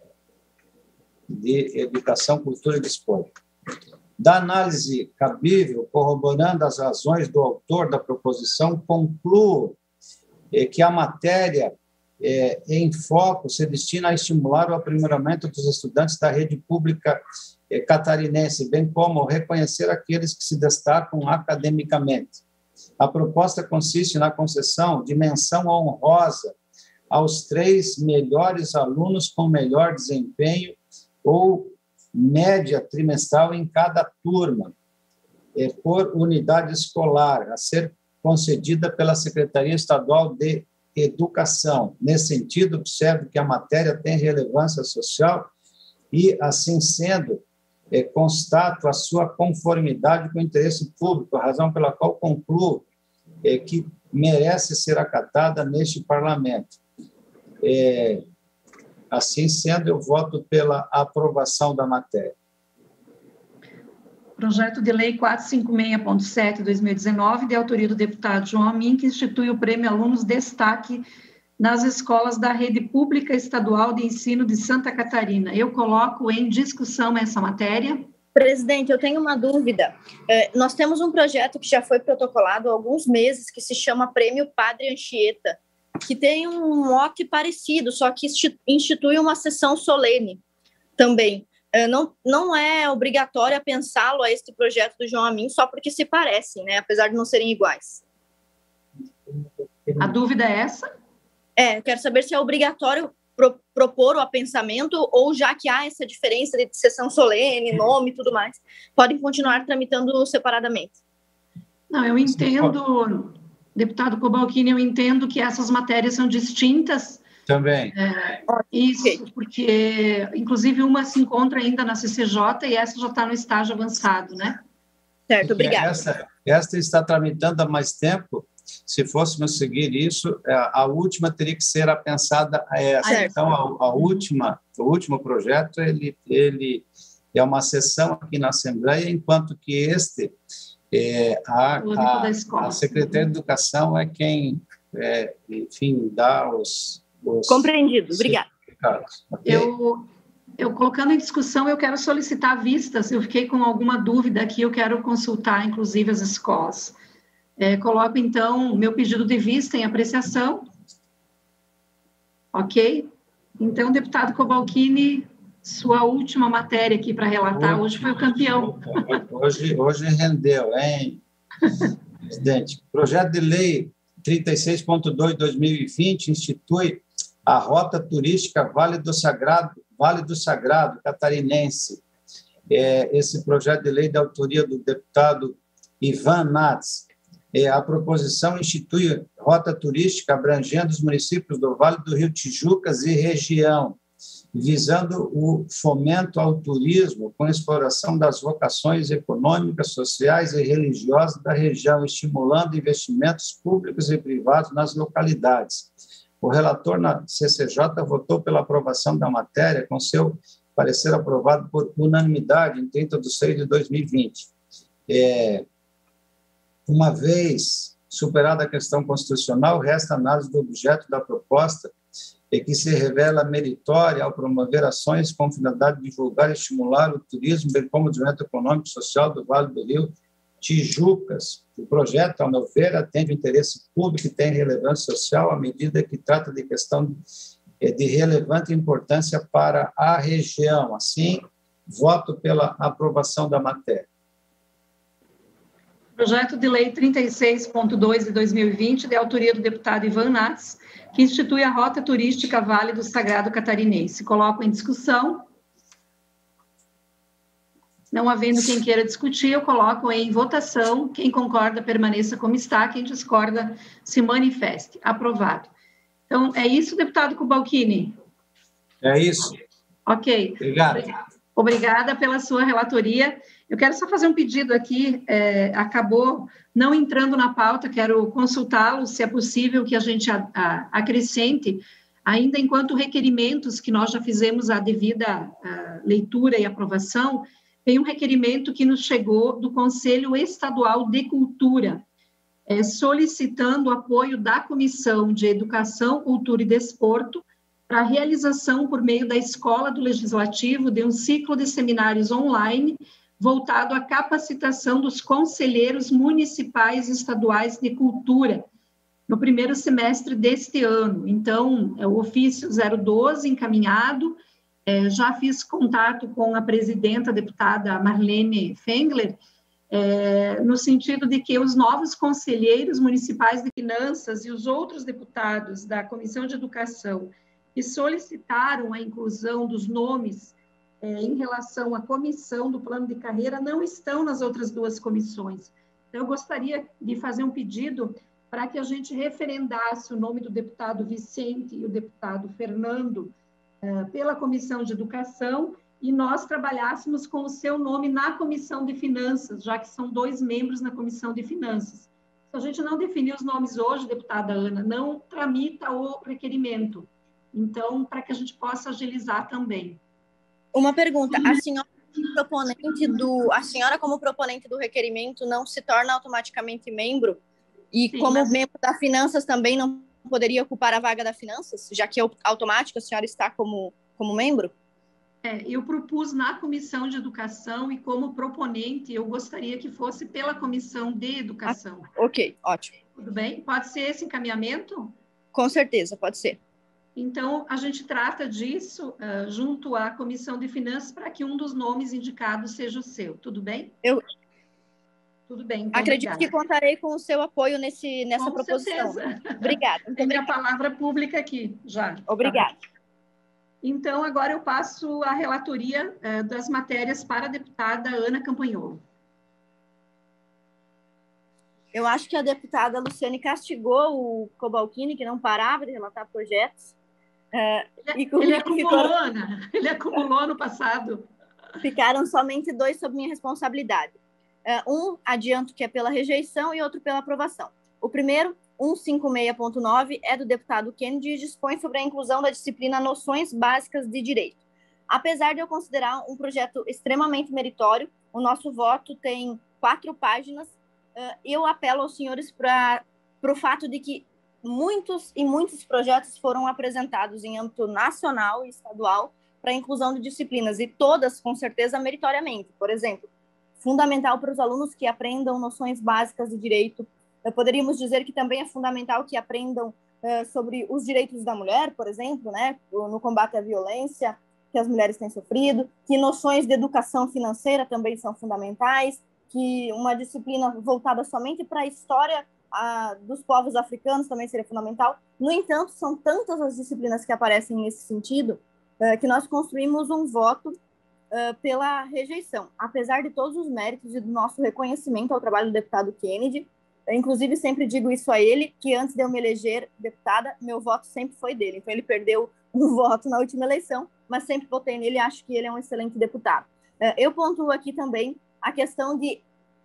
de Educação, Cultura e Desporto. Da análise cabível, corroborando as razões do autor da proposição, concluo é, que a matéria é, em foco se destina a estimular o aprimoramento dos estudantes da rede pública é, catarinense, bem como reconhecer aqueles que se destacam academicamente. A proposta consiste na concessão de menção honrosa aos três melhores alunos com melhor desempenho ou média trimestral em cada turma, é, por unidade escolar, a ser concedida pela Secretaria Estadual de Educação. Nesse sentido, observo que a matéria tem relevância social e, assim sendo, é, constato a sua conformidade com o interesse público, a razão pela qual concluo é, que merece ser acatada neste Parlamento. É, Assim sendo, eu voto pela aprovação da matéria. Projeto de Lei quatrocentos e cinquenta e seis ponto sete de dois mil e dezenove, de autoria do deputado João Amin, que institui o Prêmio Alunos Destaque nas escolas da Rede Pública Estadual de Ensino de Santa Catarina. Eu coloco em discussão essa matéria. Presidente, eu tenho uma dúvida. É, nós temos um projeto que já foi protocolado há alguns meses, que se chama Prêmio Padre Anchieta, que tem um mote parecido, só que institui uma sessão solene também. É, não, não é obrigatório pensá-lo a este projeto do João Amin só porque se parecem, né? Apesar de não serem iguais. A dúvida é essa? É, eu quero saber se é obrigatório pro, propor o apensamento ou, já que há essa diferença de sessão solene, nome e tudo mais, podem continuar tramitando separadamente. Não, eu entendo, deputado Cobalcini, eu entendo que essas matérias são distintas. Também. É, isso, porque, inclusive, uma se encontra ainda na C C J e essa já está no estágio avançado, né? Certo, obrigada. Essa, essa está tramitando há mais tempo. Se fôssemos seguir isso, a última teria que ser apensada a essa. Certo. Então, a, a última, o último projeto, ele, ele é uma sessão aqui na Assembleia, enquanto que este, é, a, a, a Secretaria de Educação é quem, é, enfim, dá os... os Compreendido, obrigada. Okay? Eu, eu, colocando em discussão, eu quero solicitar vistas, eu fiquei com alguma dúvida aqui, eu quero consultar, inclusive, as escolas. É, coloco, então, meu pedido de vista em apreciação. Ok? Então, deputado Cobalcini, sua última matéria aqui para relatar, hoje foi o campeão. Hoje, hoje rendeu, hein, presidente? Projeto de Lei trinta e seis ponto dois de dois mil e vinte institui a Rota Turística Vale do Sagrado, Vale do Sagrado catarinense. É, esse projeto de lei da autoria do deputado Ivan Nats. É, a proposição institui rota turística abrangendo os municípios do Vale do Rio Tijucas e região, visando o fomento ao turismo com exploração das vocações econômicas, sociais e religiosas da região, estimulando investimentos públicos e privados nas localidades. O relator na C C J votou pela aprovação da matéria, com seu parecer aprovado por unanimidade em trinta de seis de dois mil e vinte. É, uma vez superada a questão constitucional, resta a análise do objeto da proposta e que se revela meritória ao promover ações com finalidade de divulgar e estimular o turismo, bem como o desenvolvimento econômico e social do Vale do Rio Tijucas. O projeto, ao meu ver, atende o interesse público e tem relevância social à medida que trata de questão de relevante importância para a região. Assim, voto pela aprovação da matéria. Projeto de Lei trinta e seis ponto dois de dois mil e vinte, de autoria do deputado Ivan Nats, que institui a Rota Turística Vale do Sagrado Catarinense. Coloco em discussão. Não havendo quem queira discutir, eu coloco em votação. Quem concorda, permaneça como está. Quem discorda, se manifeste. Aprovado. Então, é isso, deputado Cobalcini? É isso. Ok. Obrigado. Obrigada pela sua relatoria. Eu quero só fazer um pedido aqui, é, acabou não entrando na pauta, quero consultá-lo, se é possível que a gente a, a, acrescente, ainda enquanto requerimentos que nós já fizemos a devida a, leitura e aprovação, tem um requerimento que nos chegou do Conselho Estadual de Cultura, é, solicitando o apoio da Comissão de Educação, Cultura e Desporto para a realização, por meio da Escola do Legislativo, de um ciclo de seminários online voltado à capacitação dos conselheiros municipais e estaduais de cultura, no primeiro semestre deste ano. Então, é o ofício zero doze encaminhado, é, já fiz contato com a presidenta, a deputada Marlene Fengler, é, no sentido de que os novos conselheiros municipais de finanças e os outros deputados da Comissão de Educação que solicitaram a inclusão dos nomes É, em relação à comissão do plano de carreira, não estão nas outras duas comissões. Então, eu gostaria de fazer um pedido para que a gente referendasse o nome do deputado Vicente e o deputado Fernando eh, pela Comissão de Educação e nós trabalhássemos com o seu nome na Comissão de Finanças, já que são dois membros na Comissão de Finanças. Se a gente não definir os nomes hoje, deputada Ana, não tramita o requerimento. Então, para que a gente possa agilizar também. Uma pergunta, a senhora proponente do, a senhora como proponente do requerimento não se torna automaticamente membro? E Sim, como mas... membro da Finanças também não poderia ocupar a vaga da Finanças, já que é automático, a senhora está como, como membro? É, eu propus na Comissão de Educação e como proponente, eu gostaria que fosse pela Comissão de Educação. Ah, ok, ótimo. Tudo bem? Pode ser esse encaminhamento? Com certeza, pode ser. Então, a gente trata disso uh, junto à Comissão de Finanças para que um dos nomes indicados seja o seu. Tudo bem? Eu Tudo bem, então, acredito obrigada. que contarei com o seu apoio nesse, nessa com proposição. Certeza. Obrigada. Tem minha palavra pública aqui, já. Obrigada. Tá. Então, agora eu passo a relatoria uh, das matérias para a deputada Ana Campanholo. Eu acho que a deputada Luciane castigou o Cobalcini, que não parava de relatar projetos. Uh, ele, e ele acumulou, ficou... Ana. Ele acumulou no passado. Ficaram somente dois sob minha responsabilidade. Uh, um, adianto que é pela rejeição e outro pela aprovação. O primeiro, cento e cinquenta e seis ponto nove, é do deputado Kennedy e dispõe sobre a inclusão da disciplina Noções Básicas de Direito. Apesar de eu considerar um projeto extremamente meritório, o nosso voto tem quatro páginas. Uh, eu apelo aos senhores para o fato de que muitos e muitos projetos foram apresentados em âmbito nacional e estadual para a inclusão de disciplinas, e todas, com certeza, meritoriamente. Por exemplo, fundamental para os alunos que aprendam noções básicas de direito. Uh, poderíamos dizer que também é fundamental que aprendam uh, sobre os direitos da mulher, por exemplo, né, no combate à violência que as mulheres têm sofrido, que noções de educação financeira também são fundamentais, que uma disciplina voltada somente para a história a, dos povos africanos também seria fundamental. No entanto, são tantas as disciplinas que aparecem nesse sentido uh, que nós construímos um voto uh, pela rejeição, apesar de todos os méritos e do nosso reconhecimento ao trabalho do deputado Kennedy. Eu, inclusive, sempre digo isso a ele, que antes de eu me eleger deputada, meu voto sempre foi dele. Então, ele perdeu um voto na última eleição, mas sempre votei nele e acho que ele é um excelente deputado. Uh, eu pontuo aqui também a questão de,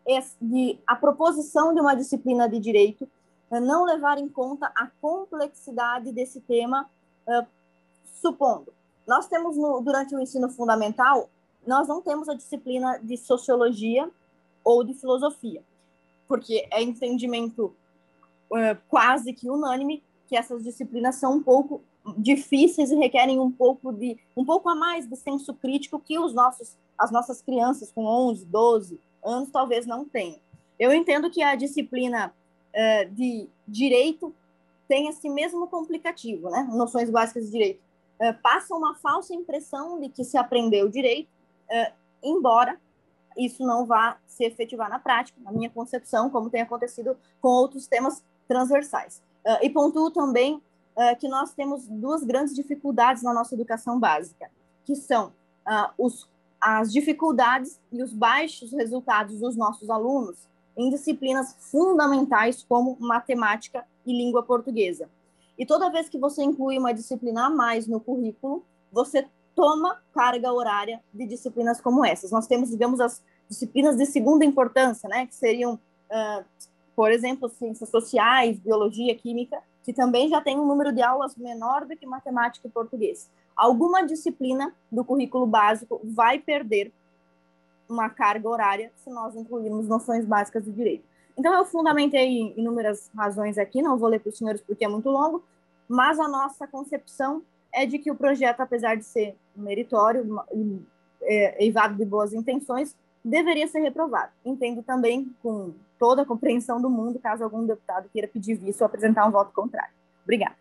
de a proposição de uma disciplina de direito não levar em conta a complexidade desse tema, uh, supondo. Nós temos, no, durante o ensino fundamental, nós não temos a disciplina de sociologia ou de filosofia, porque é entendimento uh, quase que unânime que essas disciplinas são um pouco difíceis e requerem um pouco, de, um pouco a mais de senso crítico que os nossos as nossas crianças com onze, doze anos talvez não tenham. Eu entendo que a disciplina uh, de direito tem esse mesmo complicativo, né? Noções básicas de direito. Uh, passa uma falsa impressão de que se aprendeu direito, uh, embora isso não vá se efetivar na prática, na minha concepção, como tem acontecido com outros temas transversais. Uh, e pontuo também uh, que nós temos duas grandes dificuldades na nossa educação básica, que são uh, os as dificuldades e os baixos resultados dos nossos alunos em disciplinas fundamentais como matemática e língua portuguesa. E toda vez que você inclui uma disciplina a mais no currículo, você toma carga horária de disciplinas como essas. Nós temos, digamos, as disciplinas de segunda importância, né, que seriam, uh, por exemplo, ciências sociais, biologia, química, que também já tem um número de aulas menor do que matemática e português. Alguma disciplina do currículo básico vai perder uma carga horária se nós incluirmos noções básicas do direito. Então, eu fundamentei inúmeras razões aqui, não vou ler para os senhores porque é muito longo, mas a nossa concepção é de que o projeto, apesar de ser meritório e é, eivado de boas intenções, deveria ser reprovado. Entendo também, com toda a compreensão do mundo, caso algum deputado queira pedir visto ou apresentar um voto contrário. Obrigada.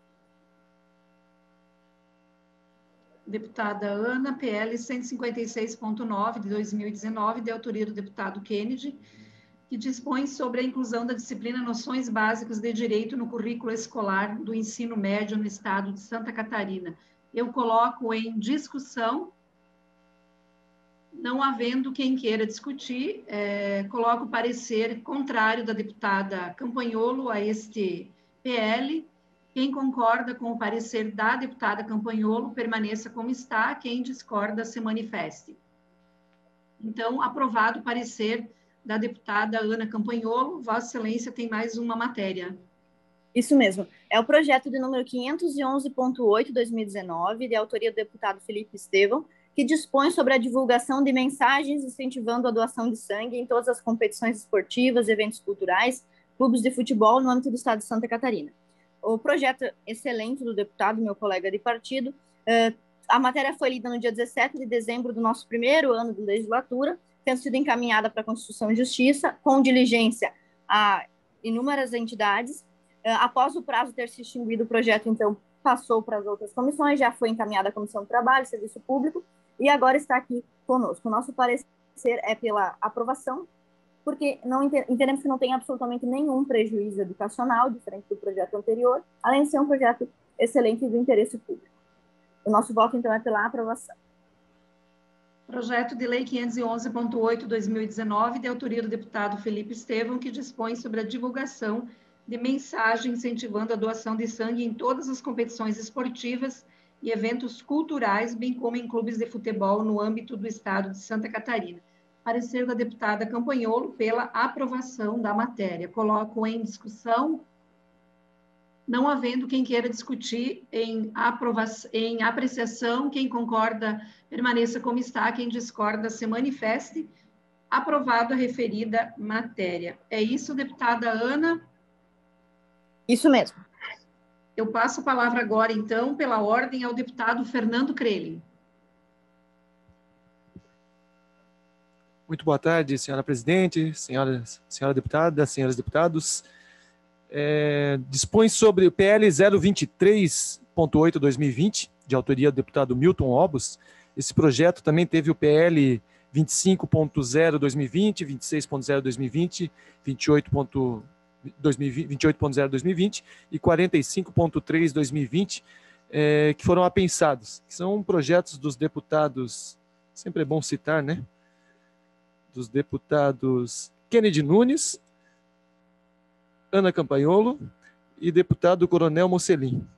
Deputada Ana, P L cento e cinquenta e seis ponto nove de dois mil e dezenove, de autoria do deputado Kennedy, que dispõe sobre a inclusão da disciplina Noções Básicas de Direito no currículo escolar do ensino médio no estado de Santa Catarina. Eu coloco em discussão, não havendo quem queira discutir, é, coloco o parecer contrário da deputada Campanholo a este P L. Quem concorda com o parecer da deputada Campanholo, permaneça como está. Quem discorda, se manifeste. Então, aprovado o parecer da deputada Ana Campanholo. Vossa Excelência tem mais uma matéria. Isso mesmo. É o projeto de número quinhentos e onze ponto oito, dois mil e dezenove, de autoria do deputado Felipe Estevão, que dispõe sobre a divulgação de mensagens incentivando a doação de sangue em todas as competições esportivas, eventos culturais, clubes de futebol no âmbito do estado de Santa Catarina. O projeto excelente do deputado, meu colega de partido, a matéria foi lida no dia dezessete de dezembro do nosso primeiro ano de legislatura, tendo sido encaminhada para a Constituição e Justiça, com diligência a inúmeras entidades. Após o prazo ter se extinguido, o projeto, então, passou para as outras comissões, já foi encaminhada à Comissão do Trabalho, Serviço Público, e agora está aqui conosco. O nosso parecer é pela aprovação, porque não entendemos que não tem absolutamente nenhum prejuízo educacional, diferente do projeto anterior, além de ser um projeto excelente do interesse público. O nosso voto, então, é pela aprovação. Projeto de Lei quinhentos e onze ponto oito, dois mil e dezenove, de autoria do deputado Felipe Estevão, que dispõe sobre a divulgação de mensagem incentivando a doação de sangue em todas as competições esportivas e eventos culturais, bem como em clubes de futebol no âmbito do estado de Santa Catarina. Parecer da deputada Campanholo pela aprovação da matéria. Coloco em discussão. Não havendo quem queira discutir em, aprovação, em apreciação, quem concorda permaneça como está, quem discorda se manifeste. Aprovado a referida matéria. É isso, deputada Ana? Isso mesmo. Eu passo a palavra agora, então, pela ordem, ao deputado Fernando Crelin. Muito boa tarde, senhora presidente, senhoras, senhora deputada, senhores deputados. É, dispõe sobre o P L zero vinte e três ponto oito, dois mil e vinte, de autoria do deputado Milton Obos. Esse projeto também teve o P L vinte e cinco ponto zero, dois mil e vinte, vinte e seis ponto zero, dois mil e vinte, vinte e oito ponto zero, dois mil e vinte e quarenta e cinco ponto três, dois mil e vinte, é, que foram apensados. São projetos dos deputados, sempre é bom citar, né? Dos deputados Kennedy Nunes, Ana Campanholo e deputado Coronel Mocelin.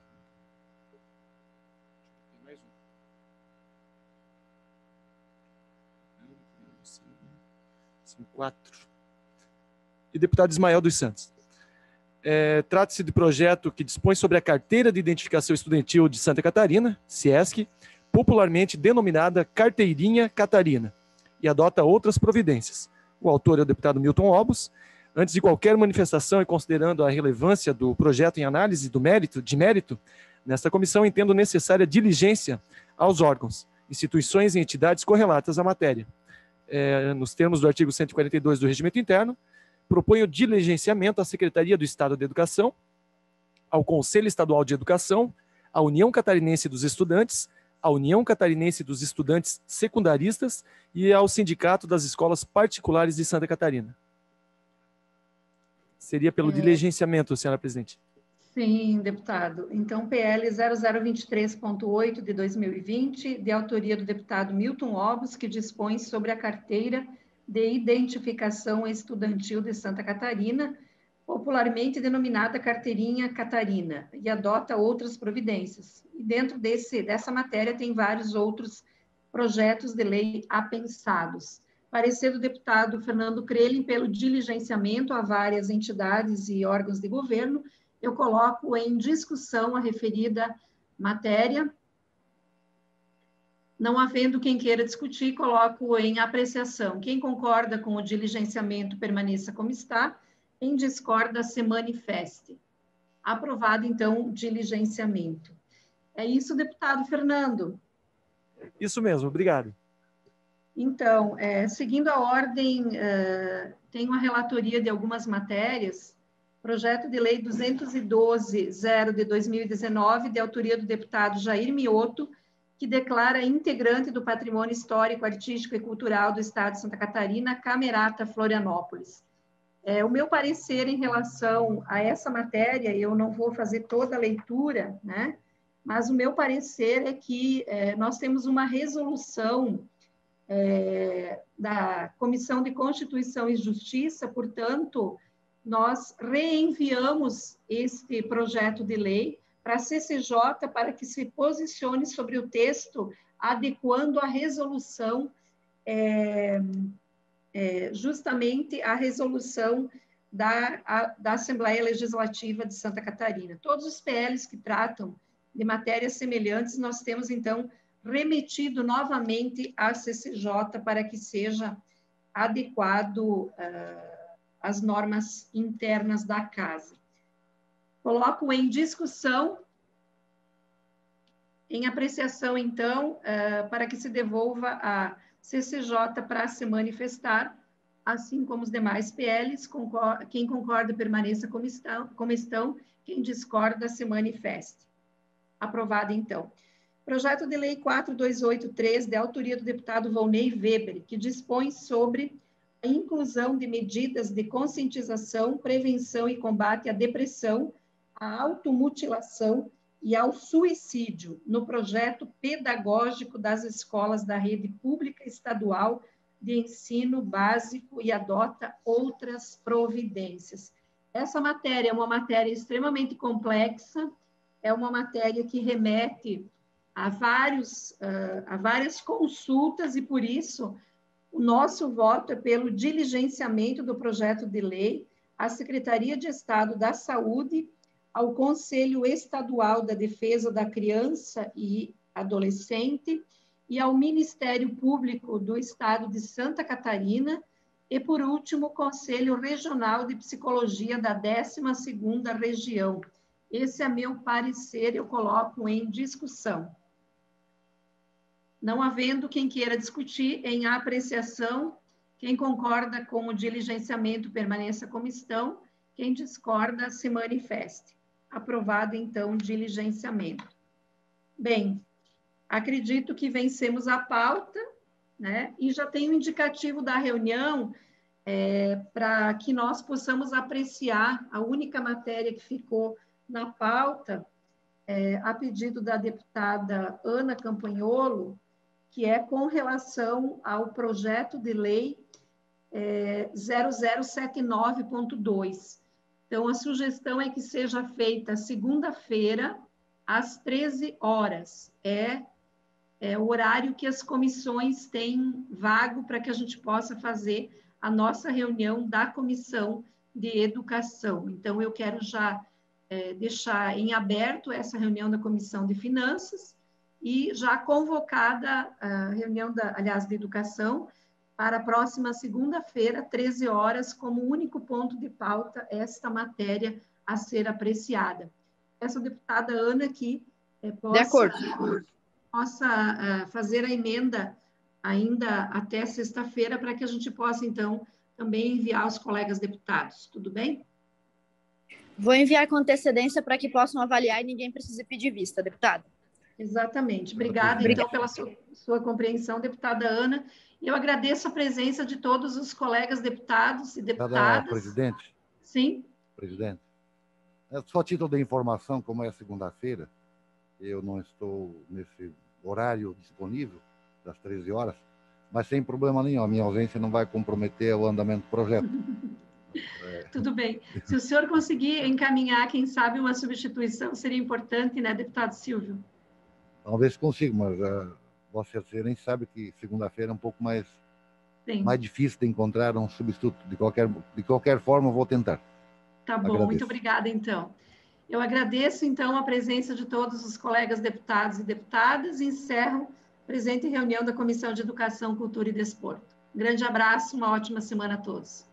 São quatro. E deputado Ismael dos Santos. É, trata-se de projeto que dispõe sobre a Carteira de Identificação Estudantil de Santa Catarina, CIESC, popularmente denominada Carteirinha Catarina, e adota outras providências. O autor é o deputado Milton Obos. Antes de qualquer manifestação e considerando a relevância do projeto em análise do mérito, de mérito, nesta comissão entendo necessária diligência aos órgãos, instituições e entidades correlatas à matéria. É, nos termos do artigo cento e quarenta e dois do Regimento Interno, proponho diligenciamento à Secretaria do Estado de Educação, ao Conselho Estadual de Educação, à União Catarinense dos Estudantes, à União Catarinense dos Estudantes Secundaristas e ao Sindicato das Escolas Particulares de Santa Catarina. Seria pelo é... diligenciamento, senhora presidente. Sim, deputado. Então, P L zero zero vinte e três ponto oito de dois mil e vinte, de autoria do deputado Milton Obos, que dispõe sobre a Carteira de Identificação Estudantil de Santa Catarina, popularmente denominada Carteirinha Catarina, e adota outras providências. E dentro desse, dessa matéria tem vários outros projetos de lei apensados. Parecer do deputado Fernando Crelin pelo diligenciamento a várias entidades e órgãos de governo, eu coloco em discussão a referida matéria. Não havendo quem queira discutir, coloco em apreciação. Quem concorda com o diligenciamento permaneça como está, quem discorda se manifeste. Aprovado, então, o diligenciamento. É isso, deputado Fernando? Isso mesmo, obrigado. Então, é, seguindo a ordem, é, tem uma relatoria de algumas matérias, projeto de lei duzentos e doze, zero de dois mil e dezenove, de autoria do deputado Jair Mioto, que declara integrante do Patrimônio Histórico, Artístico e Cultural do Estado de Santa Catarina, Camerata Florianópolis. É, o meu parecer em relação a essa matéria, eu não vou fazer toda a leitura, né? Mas o meu parecer é que é, nós temos uma resolução é, da Comissão de Constituição e Justiça, portanto, nós reenviamos este projeto de lei para a C C J para que se posicione sobre o texto, adequando a resolução, é, é, justamente a resolução da, a, da Assembleia Legislativa de Santa Catarina. Todos os P Ls que tratam de matérias semelhantes, nós temos, então, remetido novamente à C C J para que seja adequado uh, às normas internas da Casa. Coloco em discussão, em apreciação, então, uh, para que se devolva a C C J para se manifestar, assim como os demais P Ls. Concor- quem concorda, permaneça como estão, como estão, quem discorda, se manifeste. Aprovado, então. Projeto de Lei quatro dois oito três, de autoria do deputado Volney Weber, que dispõe sobre a inclusão de medidas de conscientização, prevenção e combate à depressão, à automutilação e ao suicídio no projeto pedagógico das escolas da rede pública estadual de ensino básico e adota outras providências. Essa matéria é uma matéria extremamente complexa, é uma matéria que remete a, vários, uh, a várias consultas e, por isso, o nosso voto é pelo diligenciamento do projeto de lei à Secretaria de Estado da Saúde, ao Conselho Estadual da Defesa da Criança e Adolescente e ao Ministério Público do Estado de Santa Catarina e, por último, o Conselho Regional de Psicologia da décima segunda Região. Esse é meu parecer, eu coloco em discussão. Não havendo quem queira discutir, em apreciação, quem concorda com o diligenciamento permaneça como estão, quem discorda se manifeste. Aprovado, então, o diligenciamento. Bem, acredito que vencemos a pauta, né? E já tem o indicativo da reunião é, para que nós possamos apreciar a única matéria que ficou na pauta, é, a pedido da deputada Ana Campanholo, que é com relação ao projeto de lei é, zero zero sete nove ponto dois. Então, a sugestão é que seja feita segunda-feira, às treze horas. É, é o horário que as comissões têm vago para que a gente possa fazer a nossa reunião da Comissão de Educação. Então, eu quero já é, deixar em aberto essa reunião da Comissão de Finanças e já convocada a reunião, da, aliás, de Educação, para a próxima segunda-feira, treze horas, como único ponto de pauta, esta matéria a ser apreciada. Peço à deputada Ana que eh, possa, de acordo. possa uh, fazer a emenda ainda até sexta-feira, para que a gente possa, então, também enviar aos colegas deputados. Tudo bem? Vou enviar com antecedência para que possam avaliar e ninguém precise pedir vista, deputada. Exatamente. Obrigada, Obrigada. então, pela sua, sua compreensão, deputada Ana. Eu agradeço a presença de todos os colegas deputados e deputadas. Presidente. Sim. Presidente. É só título de informação, como é segunda-feira, eu não estou nesse horário disponível, das treze horas, mas sem problema nenhum, a minha ausência não vai comprometer o andamento do projeto. É. Tudo bem. Se o senhor conseguir encaminhar, quem sabe, uma substituição, seria importante, né, deputado Silvio? Vamos ver se consigo, mas uh, Vossa Excelência sabe que segunda-feira é um pouco mais, mais difícil de encontrar um substituto. De qualquer, de qualquer forma, eu vou tentar. Tá bom, agradeço. Muito obrigada, então. Eu agradeço, então, a presença de todos os colegas deputados e deputadas e encerro a presente reunião da Comissão de Educação, Cultura e Desporto. Um grande abraço, uma ótima semana a todos.